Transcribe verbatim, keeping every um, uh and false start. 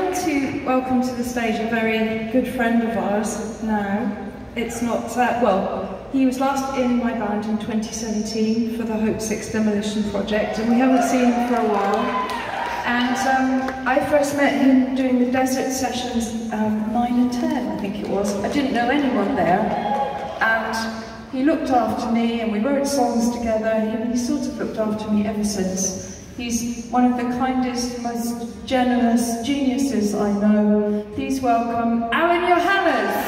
like to welcome to the stage a very good friend of ours now. It's not, uh, well, he was last in my band in twenty seventeen for the Hope six Demolition Project, and we haven't seen him for a while. And um, I first met him doing the Desert Sessions um, nine and ten, I think it was. I didn't know anyone there, and he looked after me, and we wrote songs together, and he sort of looked after me ever since. He's one of the kindest, most generous geniuses I know. Please welcome Alan Johannes.